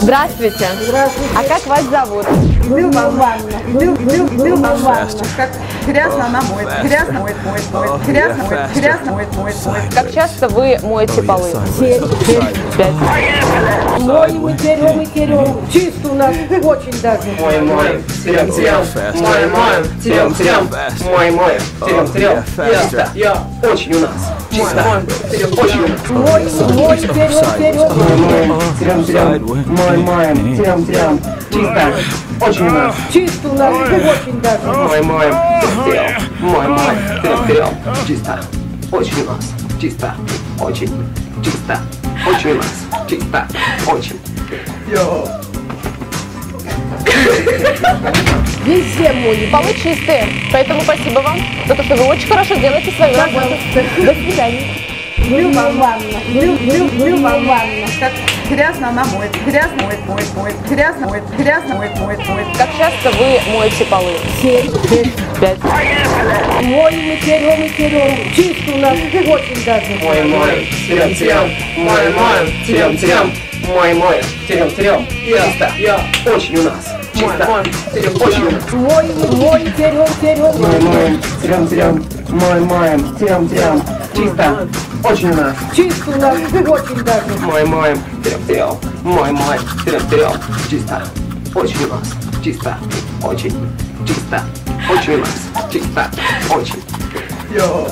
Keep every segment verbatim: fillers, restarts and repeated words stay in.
Здравствуйте. Здравствуйте. А как вас зовут? Люба Ивановна. Люб, Люб, Люба Ивановна. Как грязно она моет. Грязно моет, моет, моет. Грязно моет, грязно моет, моет, моет. Как часто вы моете полы? Семь, семь. Пять. Моем и терем, и терем. Чисто у нас очень даже. Моем, моем, терем, терем. Моем, моем, терем, терем. Моем, моем, терем, терем. Чисто. Я очень у нас. Чисто. Очень у нас. Моем, моем, терем, терем. Моем, терем, терем. Моем, моем, терем, терем. Чисто. Очень у нас. Чисто у нас очень даже. Моем, моем, терем, терем. Моем, моем, терем, терем. Чисто. Очень у нас. Чисто. Очень. Чисто. Очень у нас. Чисто. Очень. Йо. Везде моем. Полы чистые, поэтому спасибо вам за то, что вы очень хорошо делаете свою работу. До свидания. Люба Ивановна. Люб, Люб, Люба Ивановна. Как грязно она моет. Грязно моет, моет, моет. Грязно моет, грязно моет, моет, моет. Как часто вы моете полы? Семь, семь. Пять. Моем и терем, и терем. Чисто у нас очень даже. Моем, моем, терем, терем. Моем, моем, терем, терем. Моем, моем, терем, терем. Чисто. Я очень у нас. Чисто. Очень у нас. Моем, моем, терем, терем. Моем, моем, терем, терем. Моем, моем, терем, терем. Чисто. Очень у нас. Чисто у нас очень даже. Моем, моем, терем, терем. Моем, моем, терем, терем. Чисто. Очень у нас. Чисто. Очень. Чисто. Очень у нас. Чисто. Очень. Йо.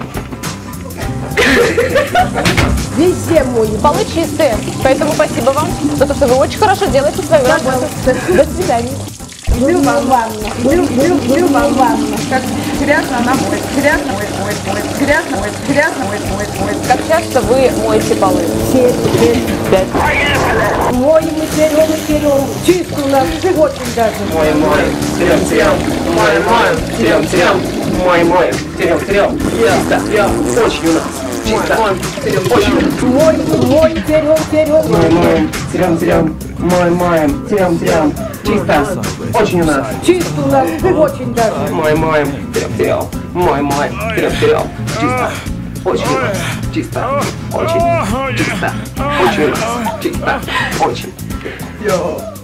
Везде моем. Полы чистые, поэтому спасибо вам за то, что вы очень хорошо делаете свою работу. До свидания. Люба Ивановна. Люб, Люб, Люба Ивановна. Как грязно она моет. Грязно моет, моет, моет. Грязно моет, грязно моет, моет, моет. Как часто вы моете полы? Семь, семь. Пять. Моем и терем, и терем. Чисто у нас очень даже. Моем, моем, терем, терем. Моем, моем, терем, терем. Моем, моем, терем, терем. Чисто. Я очень у нас. Чисто. Очень у нас. Моем, моем, терем, терем. Моем, моем, терем, терем. Моем, моем, терем, терем. Чисто. Очень у нас. Чисто у нас очень даже. Моем, моем, терем, терем. Моем, моем, терем, терем. Чисто. Очень у нас. Чисто. Очень. Чисто. Очень у нас. Чисто. Очень. Йо.